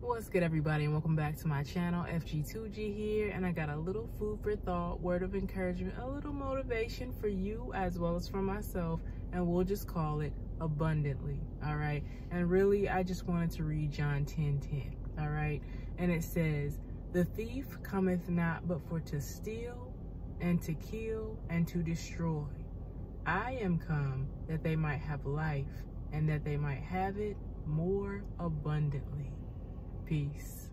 What's good, everybody, and welcome back to my channel. FG2G here, and I got a little food for thought, word of encouragement, a little motivation for you as well as for myself, and we'll just call it abundantly. All right, and really I just wanted to read John 10:10. All right, and it says, "The thief cometh not but for to steal and to kill and to destroy. I am come that they might have life, and that they might have it more abundantly." Peace.